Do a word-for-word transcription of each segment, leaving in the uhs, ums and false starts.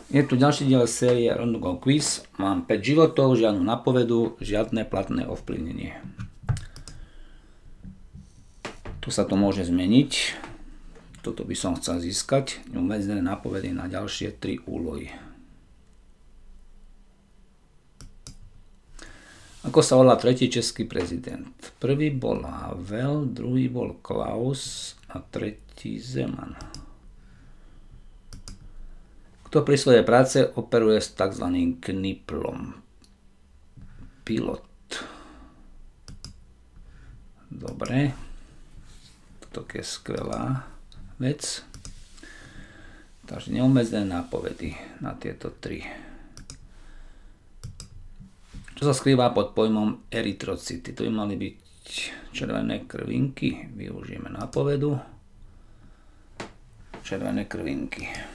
Je tu ďalší diel série Rondogol Quiz. Mám päť životov, žiadnu napovedu, žiadne platné ovplyvnenie. Tu sa to môže zmeniť. Toto by som chcel získať. Neobmedzené napovedy na ďalšie tri úlohy. Ako sa volá tretí český prezident? Prvý bol Havel, druhý bol Klaus a tretí Zeman. Kto pri svojej práce operuje s tzv. Kniplom? Pilot. Dobre. Toto je skvelá vec. Takže neobmedzené nápovedy na tieto tri. Čo sa skrýva pod pojmom erytrocity? To by mali byť červené krvinky. Využijeme nápovedu. Červené krvinky.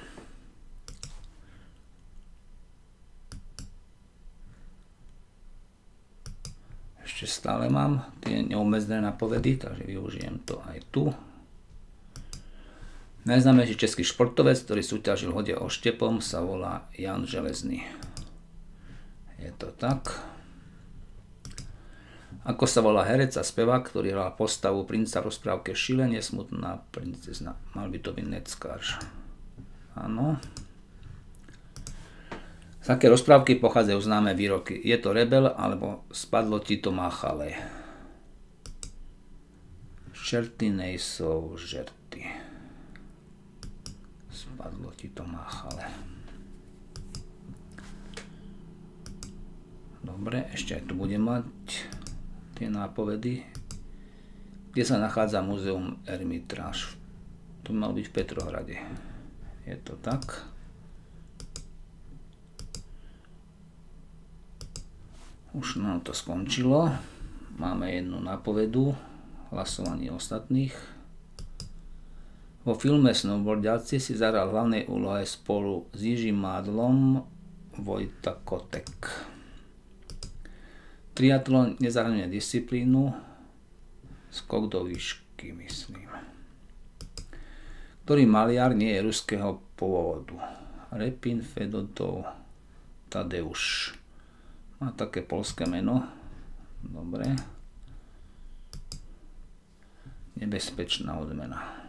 Ešte stále mám tie neobmedzené nápovedy, takže využijem to aj tu. Najznámejší český športovec, ktorý súťažil v hode oštepom, sa volá Jan Železný. Je to tak. Ako sa volá herec a spevák, ktorý hral postavu princa v rozprávke Šile, nesmutná princezna? Mal by to byť Ned Skarž. Áno. Z aké rozprávky pochádzajú známe výroky? Je to rebel, alebo spadlo ti to máchale? Čerty nejsou žerty. Spadlo ti to máchale. Dobre, ešte aj tu budem mať tie nápovedy. Kde sa nachádza múzeum Ermitráž? To mal byť v Petrohrade. Je to tak? Už nám to skončilo. Máme jednu nápovedu. Hlasovanie ostatných. Vo filme Snowboardiaci si zahral v hlavnej úlohe spolu s Jižím Mádlom Vojta Kotek. Triatlon nezahrňuje disciplínu. Skok do výšky, myslím. Ktorý maliar nie je ruského pôvodu? Repin, Fedotov, Tadeusz. Má také poľské meno. Dobre. Nebezpečná odmena.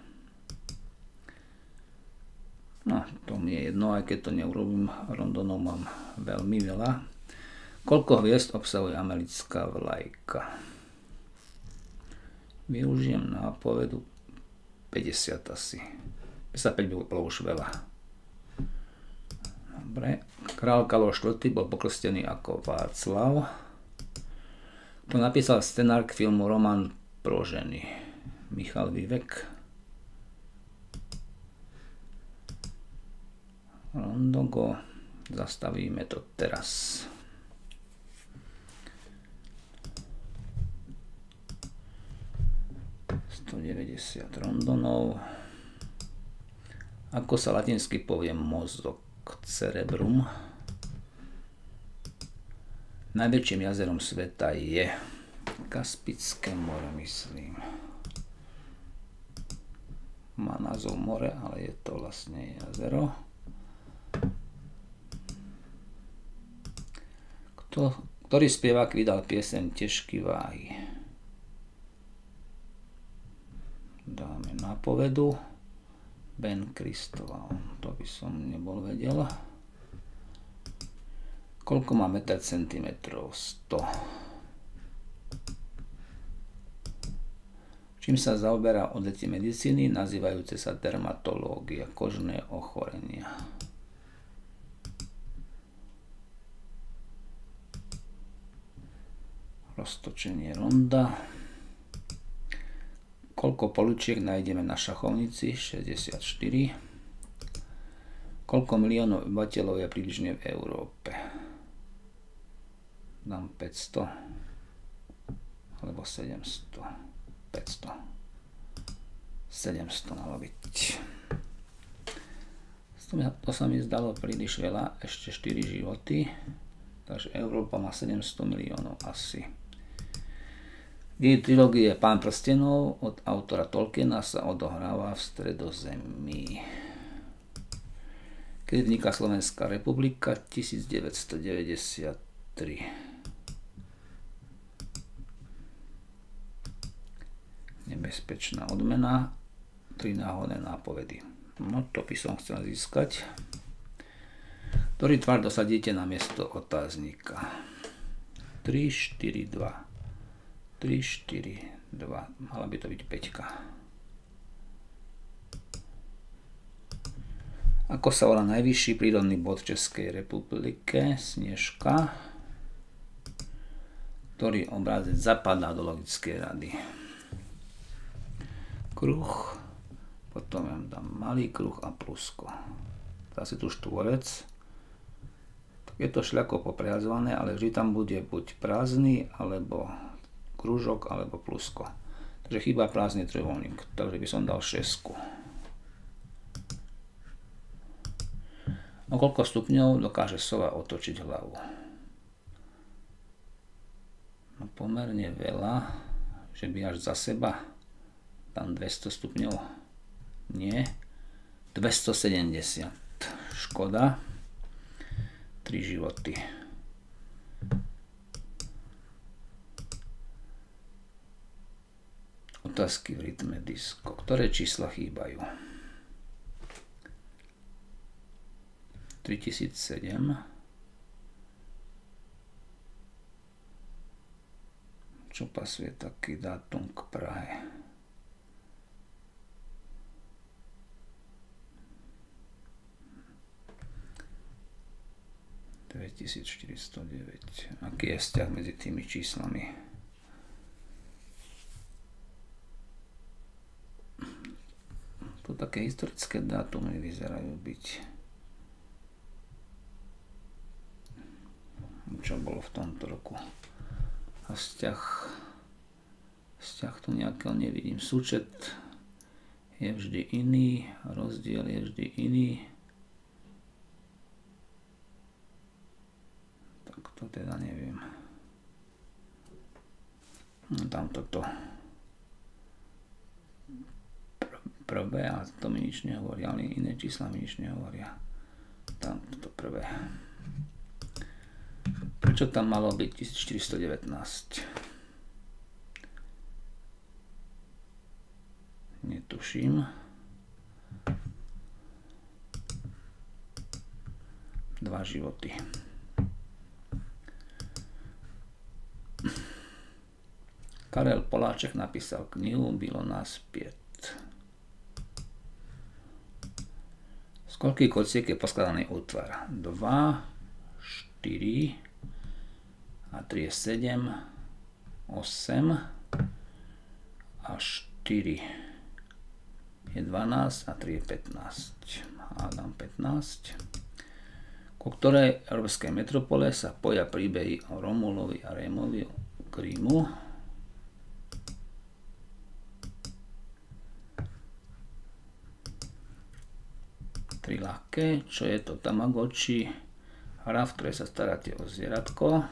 No, to mi je jedno, aj keď to neurobím. Rondonov mám veľmi veľa. Koľko hviezd obsahuje americká vlajka? Využijem nápovedu päťdesiat asi. päťdesiatpäť by bolo už veľa. Dobre. Král Karol štvrtý bol pokrstený ako Václav. Kto napísal scenár k filmu Roman pro ženy? Michal Vivek. Rondogo. Zastavíme to teraz. stodeväťdesiat Rondonov. Ako sa latinsky povie mozog? Cerebrum. Najväčším jazerom sveta je Kaspické more, myslím. Má názov more, ale je to vlastne jazero. Kto, ktorý spievák vydal pieseň Težky váhy? Dáme nápovedu. Ben Kristoval, to by som nebol vedel. Koľko má meter centimetrov? sto. Čím sa zaoberá odvetvie medicíny, nazývajúce sa dermatológia, kožné ochorenia? Roztočenie ronda. Koľko poličiek nájdeme na šachovnici? šesťdesiatštyri. Koľko miliónov obyvateľov je približne v Európe? Dám päťsto. Alebo sedemsto. päťsto. sedemsto malo byť. To sa mi zdalo príliš veľa. Ešte štyri životy. Takže Európa má sedemsto miliónov asi. Jej trilógie Pán prstenov od autora Tolkiena sa odohráva v Stredozemí. Kedy vznikla Slovenská republika? tisícdeväťstodeväťdesiattri. Nebezpečná odmena. Tri náhodné nápovedy. No to by som chcel získať. Ktorý tvar dosadíte na miesto otáznika? tri, štyri, dva. tri, štyri, dva. Mala by to byť päťka. Ako sa volá najvyšší prírodný bod v Českej republike? Snežka. Ktorý obrázec zapadá do logickej rady? Kruh. Potom ja dám malý kruh a plusko. Zase tu štvorec. Tak je to šľako poprehadzované, ale vždy tam bude buď prázdny, alebo kružok, alebo plusko. Takže chýba prázdny trojuholník. Takže by som dal šesku. O koľko stupňov dokáže sova otočiť hlavu? No pomerne veľa, že by až za seba. Tam dvesto stupňov. Nie. dvestosedemdesiat. Škoda. tri životy. Otázky v rytme disko. Ktoré čísla chýbajú? tritisícsedem. Čo pasuje taký dátum k Prahe? dvetisícštyristodeväť. Aký je vzťah medzi tými číslami? Tu také historické dátumy vyzerajú byť. Čo bolo v tomto roku? A vzťah vzťah tu nejakého nevidím. Súčet je vždy iný, rozdiel je vždy iný. Tak to teda neviem. No, tam toto prvé, a to mi nič nehovorí, ale iné čísla mi nič nehovoria. Tam toto prvé. Prečo tam malo byť tisícštyristodevätnásť? Netuším. Dva životy. Karel Poláček napísal knihu Bylo nás pět. Z koľkých kociek je poskladaný útvar? dva, štyri a tri je sedem, osem a štyri je dvanásť a tri je pätnásť. Hádam pätnásť. Ku ktorej európskej metropole sa poja príbehy o Romulovi a Rémovi k Rímu? Tri ľahké. Čo je to Tamagotchi? Hra, v ktorej sa staráte o zvieratko.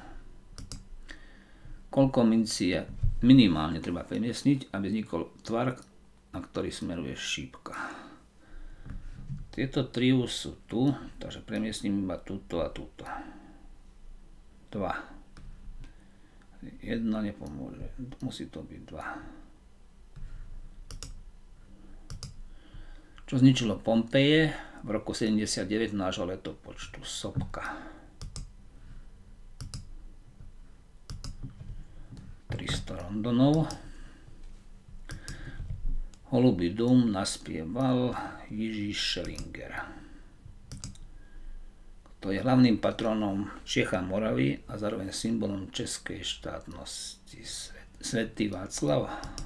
Koľko mincí je minimálne treba premiesniť, aby vznikol tvar, na ktorý smeruje šípka. Tieto tri už sú tu, takže premiesním iba túto a túto. dva. Jedna nepomôže, musí to byť dva. Čo zničilo Pompeje v roku sedemdesiatdeväť nášho letopočtu? Sopka. tristo rondonov. Holubý dům naspieval Jiří Schellinger. To je hlavným patronom Čech a Moravy a zároveň symbolom českej štátnosti. Svätý Václav.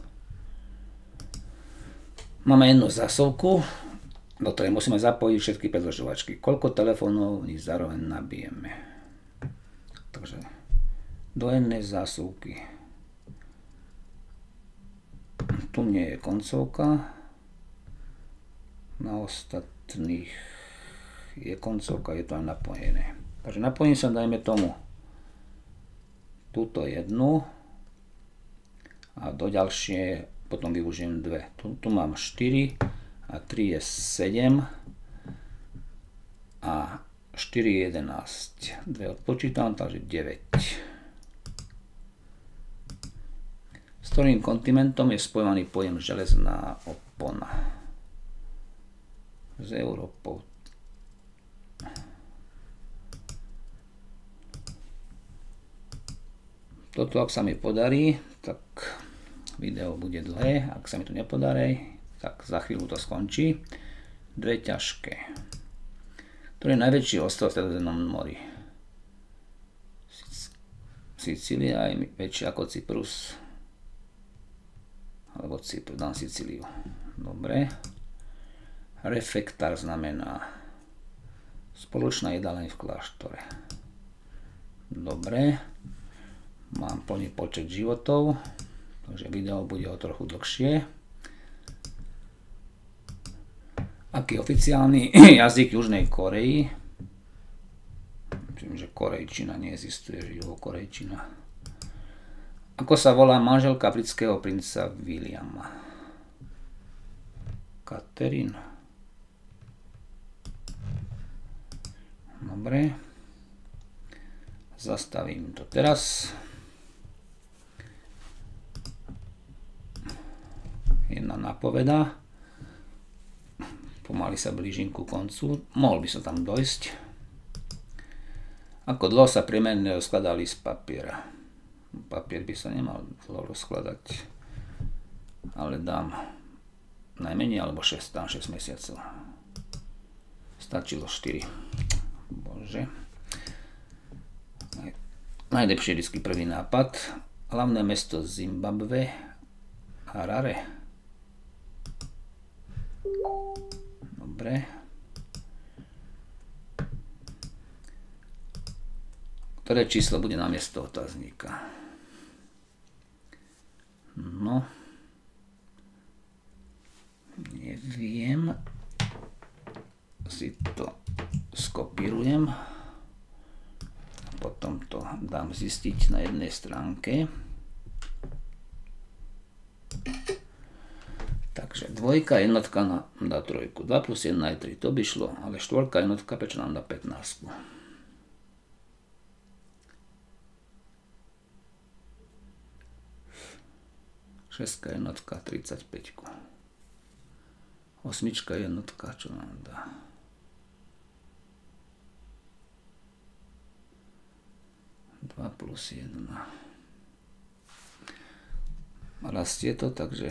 Máme jednu zásuvku, do ktorej musíme zapojiť všetky predĺžovačky. Koľko telefónov v nich zároveň nabijeme. Takže do jednej zásuvky. Tu nie je koncovka. Na ostatných je koncovka, je to aj napojené. Takže napojím sa, dajme tomu túto jednu a do ďalšie potom využijem dve. Tu, tu mám štyri a tri je sedem a štyri, jedenásť. dve odpočítam, takže deväť. S ktorým kontinentom je spojený pojem železná opona? S Európou. Toto, ak sa mi podarí, tak video bude dlhé. Ak sa mi to nepodarí, tak za chvíľu to skončí. Dve ťažké. Ktorý je najväčší ostrov v Stredozemnom mori? Sicília je väčšia ako Cyprus. Alebo Cyprus, dám Sicíliu. Dobre. Refektar znamená spoločná jedáleň v kláštore. Dobre. Mám plný počet životov, takže video bude o trochu dlhšie. Aký je oficiálny jazyk Južnej Koreji? Myslím, že korejčina neexistuje, živo-korejčina. Ako sa volá manželka britského princa Williama? Catherine. Dobre. Zastavím to teraz. Jedna napoveda. Pomaly sa blížim ku koncu. Mohol by som tam dojsť. Ako dlho sa priemerne rozkladá list papiera? Papier by sa nemal dlho rozkladať. Ale dám najmenej alebo šesť, dám šesť mesiacov. Stačilo štyri. Bože. Najlepšie je vždy prvý nápad. Hlavné mesto Zimbabwe. Harare. Dobre. Ktoré číslo bude na miesto otáznika? No. Neviem. Si to skopírujem. Potom to dám zistiť na jednej stránke. Takže dvojka, jednotka nám dá trojku. dva plus jedna je tri, to by šlo. Ale štvorka, jednotka, prečo nám dá pätnásť? šestka, jednotka, tridsaťpäť. Osmička, jednotka, čo nám dá? dva plus jedna. Rastie to, takže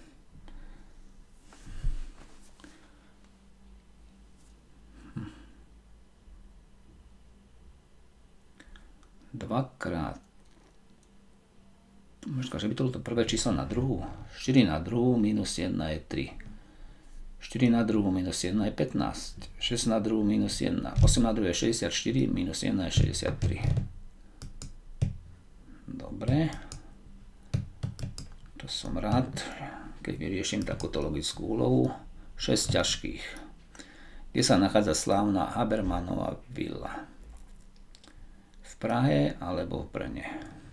dvakrát. Možno, že by to bolo to prvé číslo na druhú. štyri na druhú minus jedna je tri. štyri na druhú minus jedna je pätnásť. šesť na druhú minus jedna. osem na druhú je šesťdesiatštyri, minus jedna je šesťdesiattri. Dobre. To som rád, keď vyrieším takúto logickú úlohu. šesť ťažkých. Kde sa nachádza slávna Habermanova vila? V Prahe alebo v Brne?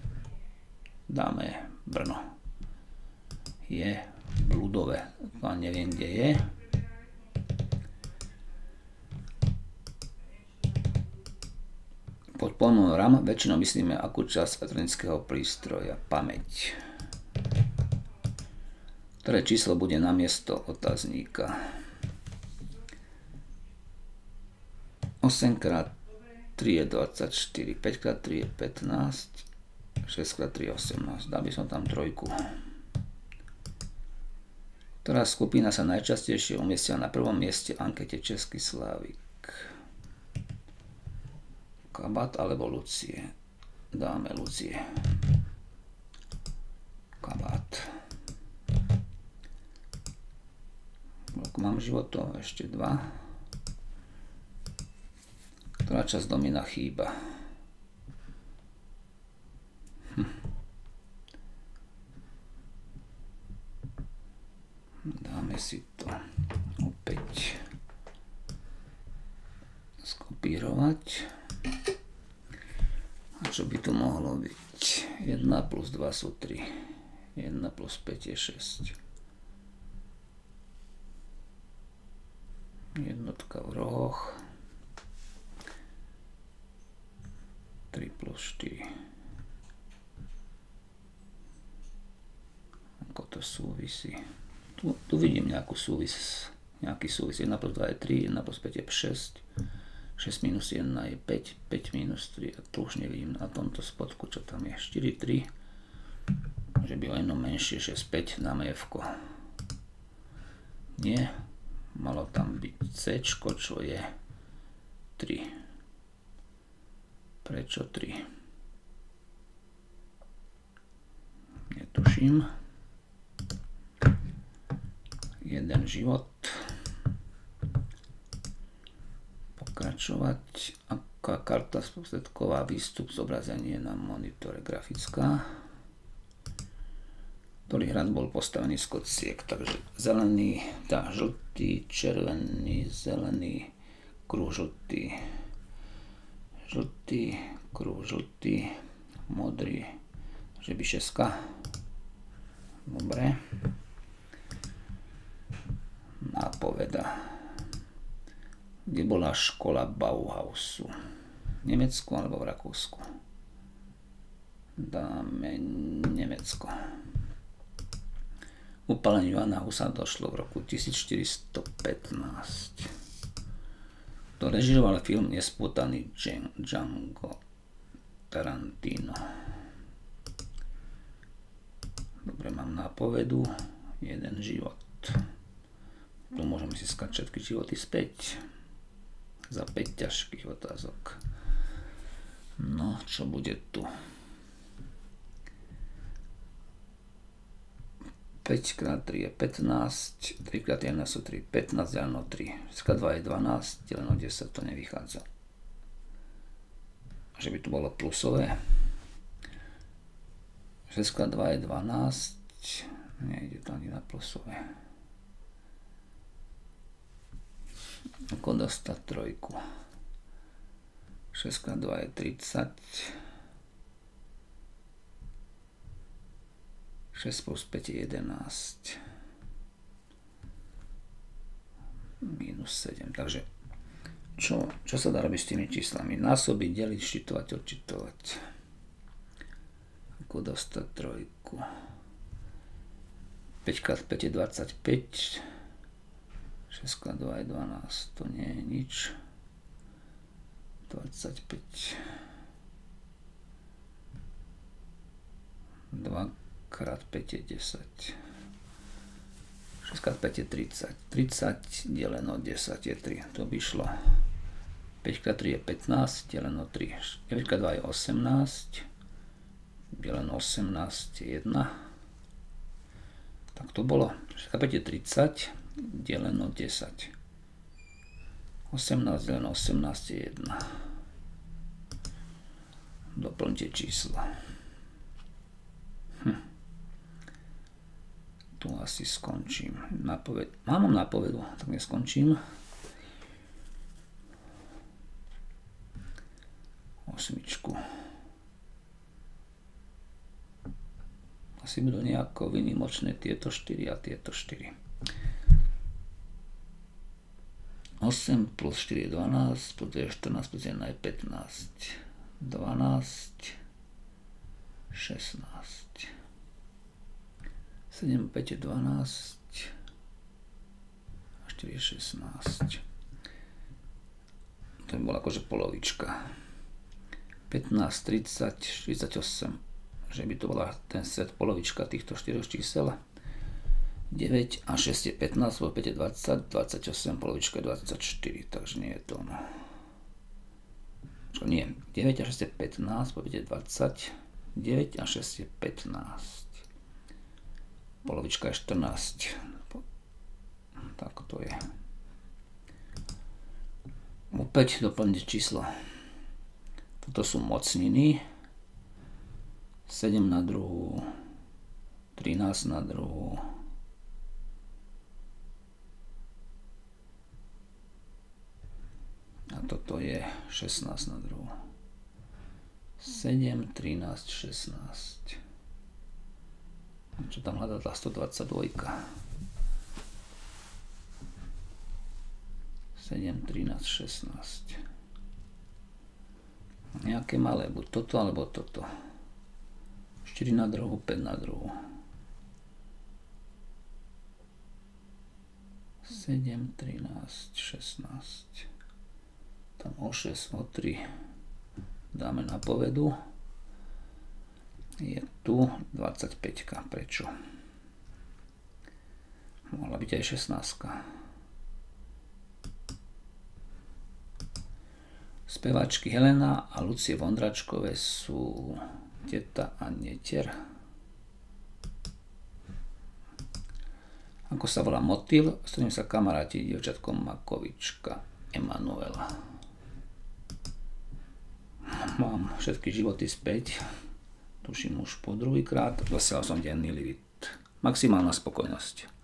Dáme Brno. Je v Ľudove. A neviem, kde je. Pod pojmom RAM väčšinou myslíme akú časť elektronického prístroja? Pamäť. Ktoré číslo bude na miesto otázníka? osem krát tri je dvadsaťštyri, päť krát tri je pätnásť, šesť krát tri je osemnásť. Dal by som tam trojku. Ktorá skupina sa najčastejšie umiestnila na prvom mieste v ankete Český Slávik? Kabát alebo Lucie? Dáme Lucie. Kabát. Mám životov ešte dva. Ktorá časť domina chýba? Hm. Dáme si to opäť skopírovať. A čo by tu mohlo byť? jedna plus dva sú tri. jedna plus päť je šesť. Jednotka v rohoch. tri plus štyri. Ako to súvisí? Tu, tu vidím nejakú súvis, nejaký súvis. jedna plus dva je tri, jedna plus päť je šesť. šesť minus jedna je päť, päť minus tri. A tu už nevidím na tomto spodku, čo tam je. štyri, tri. Že by o jedno menšie, šesť, päť, dáme F-ko. Nie. Malo tam byť C, čo je tri. Prečo tri? Netuším. Jeden život. Pokračovať. Aká karta sprostredková výstup zobrazenie na monitore grafická. Ktorý hrad bol postavený z kociek. Takže zelený, tá žltý, červený, zelený, kruh žltý, žltý, kruh žltý, modrý, že by šeska. Dobre. Nápoveda. Kde bola škola Bauhausu? V Nemecku alebo v Rakúsku? Dáme Nemecko. Upáleniu Jána Husa došlo v roku tisícštyristopätnásť. To režiroval film Nespútaný Django Tarantino. Dobre, mám nápovedu. Jeden život. Tu môžeme získať všetky životy späť. Za päť ťažkých otázok. No, čo bude tu? päť krát tri je pätnásť, tri krát jeden sú tri, pätnásť deleno tri, šesť krát dva je dvanásť, deleno desať, to nevychádza. Že by tu bolo plusové. šesť krát dva je dvanásť, nejde to ani na plusové. Ako dostať trojku? šesť krát dva je tridsať. šesť plus päť je jedenásť. Minus sedem. Takže čo, čo sa dá robiť s tými číslami? Násobiť, deliť, štitovať, odčitovať. Ako dostať trojku? päť krát päť je dvadsaťpäť. šesť krát dva je dvanásť. To nie je nič. dvadsaťpäť. dva krát päť je desať. šesť krát päť je tridsať. tridsať deleno desať je tri. To by šlo. päť krát tri je pätnásť, deleno tri. deväť krát dva je osemnásť. Deleno osemnásť je jedna. Tak to bolo. šesť krát päť je tridsať, deleno desať. osemnásť deleno osemnásť je jedna. Doplňte čísla. Hm. Tu asi skončím. Napoved... Mám nápovedu, tak neskončím. Osmičku. Asi budú nejako vynimočné tieto štyri a tieto štyri. osem plus štyri je dvanásť, plus dva je štrnásť, plus jedna je pätnásť. dvanásť, šestnásť. sedem, päť je dvanásť a štyri je šestnásť. To by bola akože polovička. pätnásť, tridsať, štyridsaťosem. Že by to bola ten set polovička týchto štyroch čísel. deväť a šesť je pätnásť, päť je dvadsať, dvadsaťosem, polovička je dvadsaťštyri. Takže nie je to ono. Čo nie, deväť a šesť je pätnásť, päť je dvadsať, deväť a šesť je pätnásť. Polovička je štrnásť. Tak to je. Opäť doplniť číslo. Toto sú mocniny. sedem na druhú. trinásť na druhú. A toto je šestnásť na druhú. sedem, trinásť, šestnásť. Čo tam hľadá stodvadsaťdva? sedem, trinásť, šestnásť. Nejaké malé, buď toto, alebo toto. štyri na druhu, päť na druhu. sedem, trinásť, šestnásť. Tam o šesť, o tri dáme na povedu. Je tu dvadsaťpäť. Prečo? Mohla byť aj šestnásť. Speváčky Helena a Lucie Vondračkové sú teta a netier. Ako sa volá motýl, s ktorým sa kamaráti dievčatko Makovička Emanuela. Mám všetky životy späť. Tuším už po druhýkrát. Dosiahol som denný limit. Maximálna spokojnosť.